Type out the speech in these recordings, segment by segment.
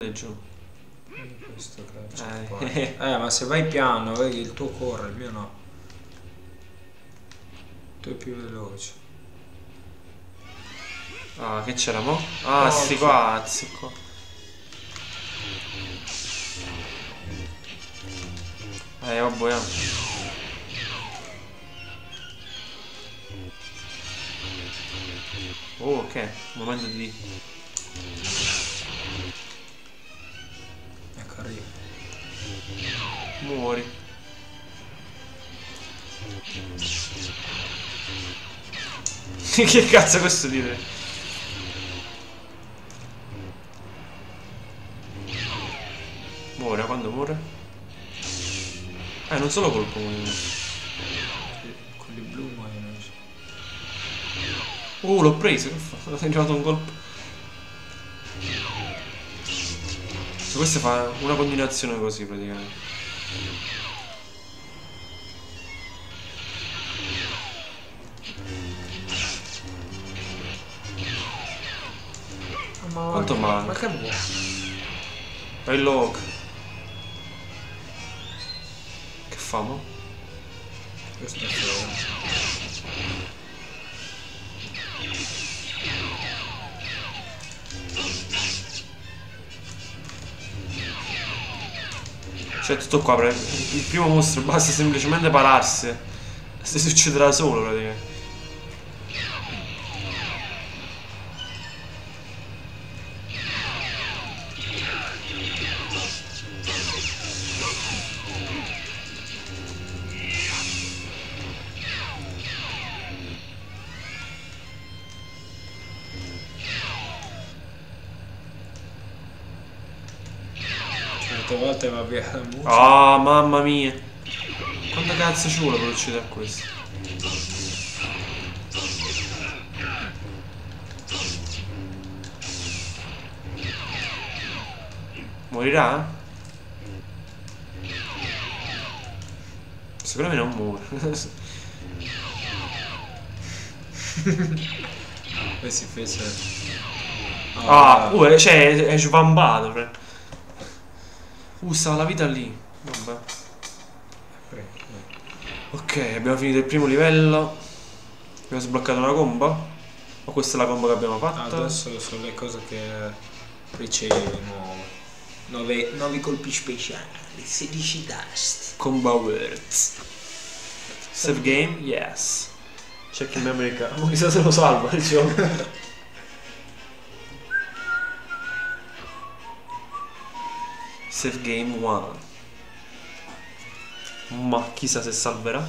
giù. Questo ma se vai piano, vedi il tuo corre, il mio no. Il tuo è più veloce. Ah, che c'era mo? Ah, sti pazzi qua. Vabbè. Oh, ok, momento di... Ecco, arriva. Muori. Che cazzo questo dire? Muore, quando muore? Non solo colpo muore. Quelli blu muoiono. L'ho preso, che fa? È arrivato un colpo. Se questo fa una combinazione così praticamente. Quanto manca? Ma che vuoi? Vai lock. Che famo? Questo è fiero. Cioè tutto qua, il primo mostro basta semplicemente pararsi. Se succederà solo praticamente. Certe volte va via la musica. Ah, mamma mia. Quanto cazzo ci vuole per uccidere questo? Morirà? Secondo me non muore. Poi si fece. Cioè è svambato. Stava la vita lì. Vabbè. Ok, abbiamo finito il primo livello. Abbiamo sbloccato una combo. O questa è la combo che abbiamo fatto? Adesso sono le cose che ricevi nuove. Nuovi colpi speciali, 16 tasti. Combo words. Save game? Yes. Check in memory card. Ma chissà se lo salva, diciamo. Save game 1. Ma chissà se salverà.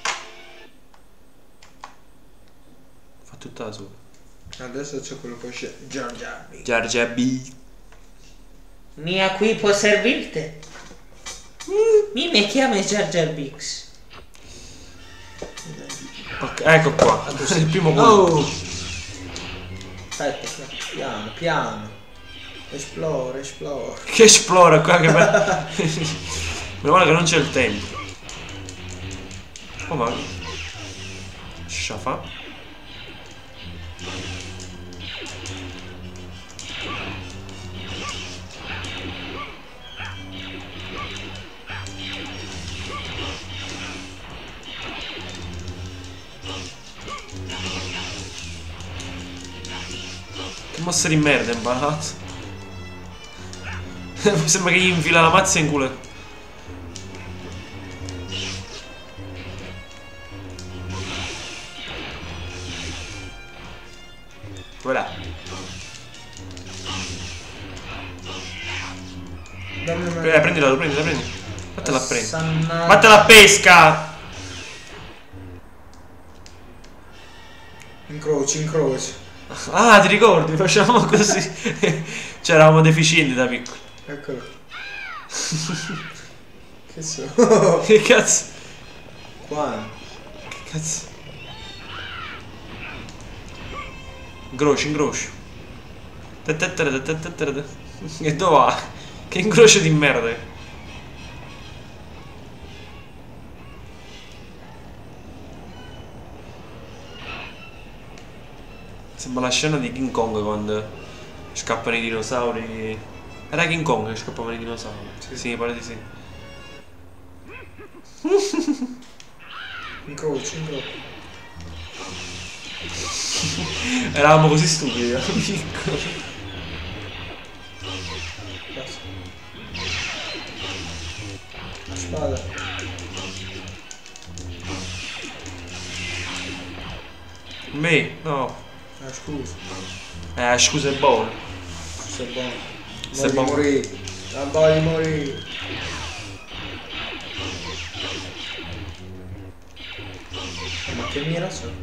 Fa tutta da sola. Adesso c'è quello che c'è. Giorgia B. Giorgia B. Mia qui può servirti? Mi chiama Giorgia Bix. Ok, ecco qua. Il primo colpo. Aspetta, piano, piano. Esplora. Che esplora qua che bello. Meno male che non c'è il tempo. Oh ma. Sciafa. Che mossa di merda è imparato. Sembra che gli infila la mazza in culo. Voilà. Prendila, prendi. Vattela a prendere. Vattela a pesca! Incroci. Ah, ti ricordi? Facciamo così. C'eravamo deficienti da piccoli. Eccolo. Che so? Che cazzo? Qua. Che cazzo? Incroci. E dove va? Che incrocio di merda. Sembra la scena di King Kong quando scappano i dinosauri Era King Kong che scappava nei dinosauri. Sì. Sì, mi pare di sì. Incrocio. Eravamo così stupidi, ero piccolo. Basta. La spada. Me? No. Scusa. Scusa, è buono. Sei buono. Sei Voglio buono. morire. Non voglio morire. Ma che mira so?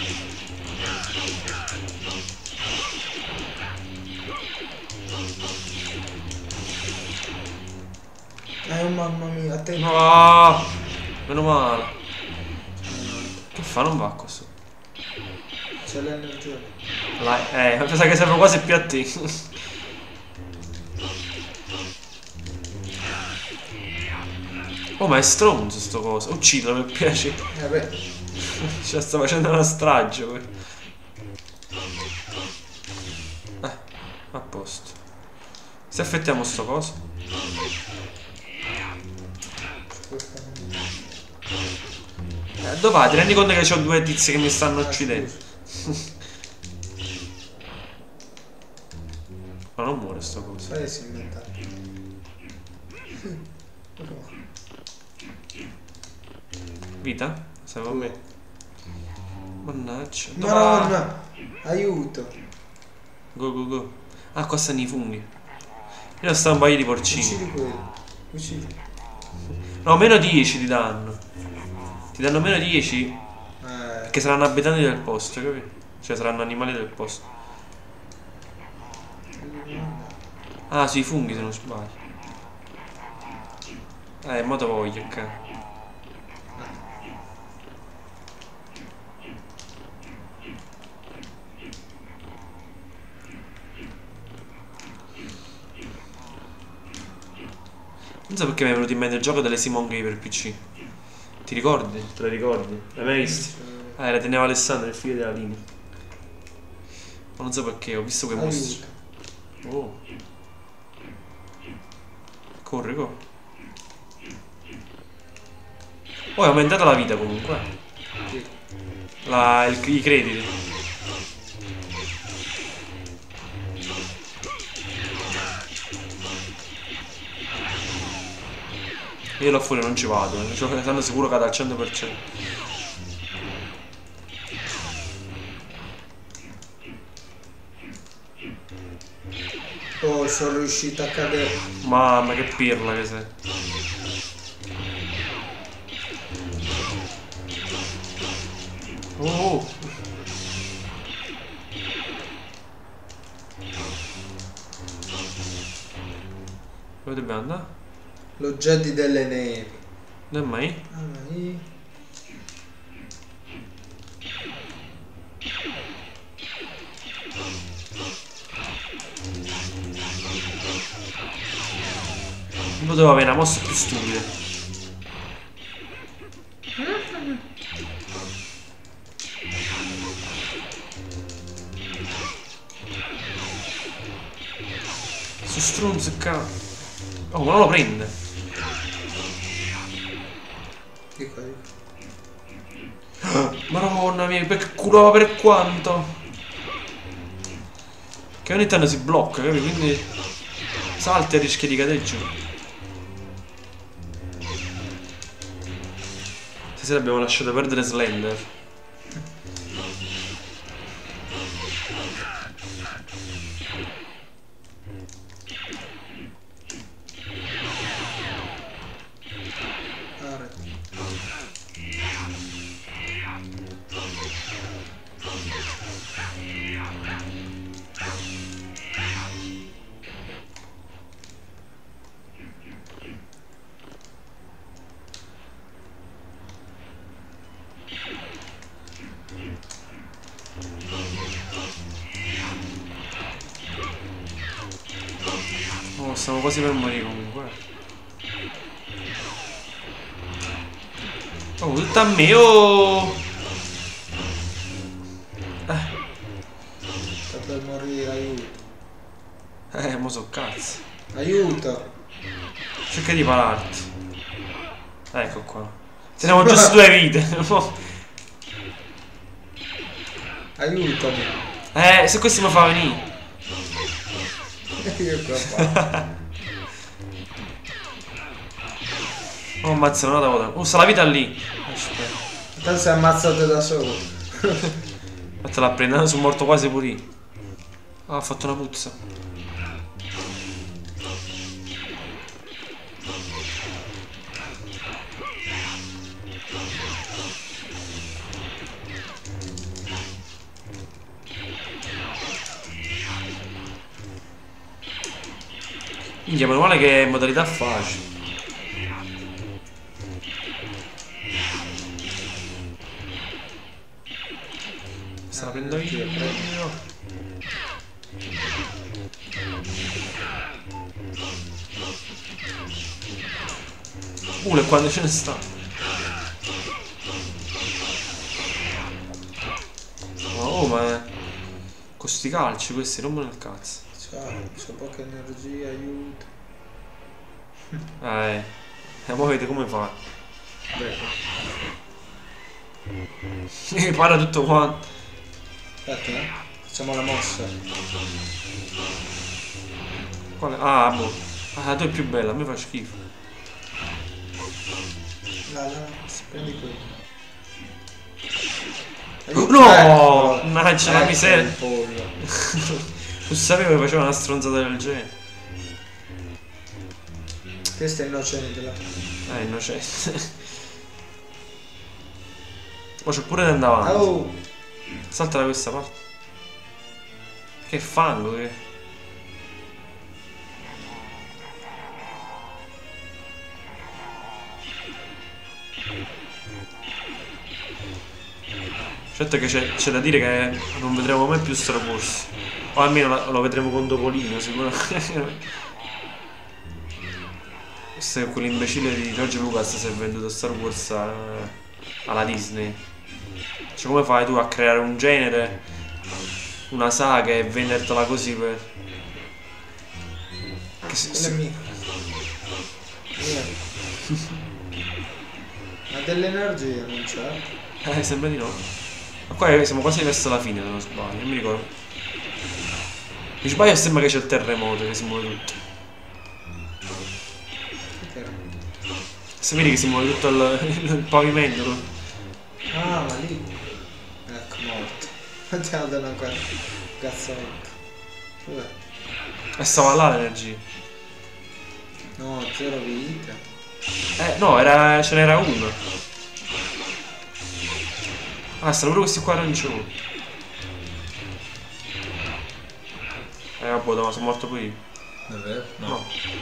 Mamma mia, a te. No! Meno male. Che fa? Non va questo. C'è l'energia. Pensa che serve quasi più a te. Oh, ma è stronzo sto coso. Uccidilo per piacere. Beh. Cioè, sta facendo una strage. A posto. Se affettiamo sto coso. Dove vai? Ti rendi conto che ho due tizi che mi stanno uccidendo? Ma non muore sto coso. Sai si inventa. Vita? Sei con me? Mannaggia. Madonna! Aiuto! Go go go. Ah, qua stanno i funghi. Io sto un paio di porcini. Uccidi quello. Uccidi. No, meno 10 ti danno. Ti danno meno 10 perché saranno abitanti del posto, capito? Cioè saranno animali del posto. Ah, sui funghi se non sbaglio. Mo te voglio, ok. Non so perché mi è venuto in mente il gioco delle Simon Gay per PC. Ti ricordi? Te lo ricordi? L'hai mai visto? La teneva Alessandro, il figlio della linea. Ma non so perché, ho visto quei mostri. Oh. Corre, corre. Oh, è aumentata la vita comunque. I crediti. Io là fuori non ci vado, sono sicuro cade al 100%. Oh, sono riuscito a cadere. Mamma che pirla che sei. Oh. Dove dobbiamo andare? Lo Jedi delle nevi. Dove mai? Non poteva avere una mossa più stupida. Su stronzo oh, ma non lo prende. Madonna mia, per culo per quanto. Che ogni tanto si blocca, capito? Quindi salti e rischia di cadere giù. Stasera abbiamo lasciato perdere Slender. Oh, stiamo quasi per morire comunque. Oh, tutto a me, oh! Sta per morire, aiuto. Mo so cazzo. Aiuto. Cerca di pararti. Ecco qua. Teniamo giusto 2 vite. Aiutami. Se questo mi fa venire. Io qua. Oh, ammazza, non la devo. Sta la vita lì. Aspetta. Tanto si è ammazzato da solo. Te la prendo, sono morto quasi pure io. Ah, ho fatto una puzza. Minchia, meno male che è in modalità facile. Se la prendo io. E quando ce ne sta. Oh, ma con sti calci questi rompono il cazzo. Ciao, c'ho poca energia, aiuto. Ma vedete come fa? Beh. Para tutto quanto. Aspetta, facciamo la mossa. Quale? Ah, boh. Ah, tu è più bella, a me fa schifo. Prendi quello. No! Mannaggia la miseria. Pollo. Tu sapevo che faceva una stronzata del genere. Questa è innocente là. Innocente. Ma c'è pure da andare avanti. Oh! Salta da questa parte. Che fango che... Certo che c'è da dire che non vedremo mai più Star Wars. O almeno lo vedremo con Topolino sicuramente. Questo è quell'imbecille di George Lucas si è venduto Star Wars alla Disney. Cioè come fai tu a creare un genere, una saga e vendertela così per... Che Quella è mia. Ma dell'energia non c'è? Sembra di no. Ma qua siamo quasi verso la fine, se non sbaglio, non mi ricordo. Mi sbaglio, sembra che c'è il terremoto che si muove tutto. Se vedi che si muove tutto il pavimento. Ah, ma lì. Ecco, morto. Andiamo da una qua. Cazzotto. Dov'è? E stava là l'energia. No, 0 vita. No, ce n'era uno. Ah, stanno pure questi qua arancioni. Vabbè, ma sono morto poi io. Davvero? No.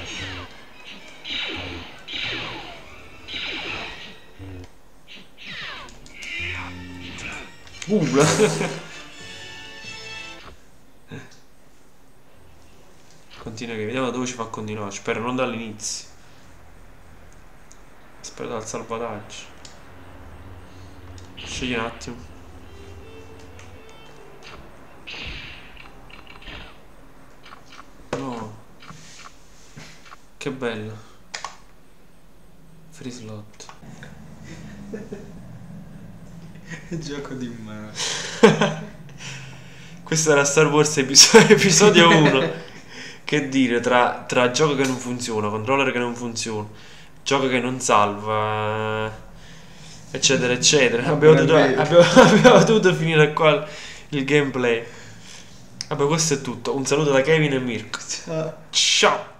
Continua che vediamo dove ci fa continuare. Spero non dall'inizio. Spero dal salvataggio. Scegli un attimo. No. Che bello. Free slot. Gioco di merda. Questo era Star Wars episodio 1. Che dire, tra gioco che non funziona, controller che non funziona, gioco che non salva, eccetera eccetera. Abbiamo dovuto finire qua il gameplay. Vabbè, questo è tutto. Un saluto da Kevin e Mirko. Ciao. Ciao.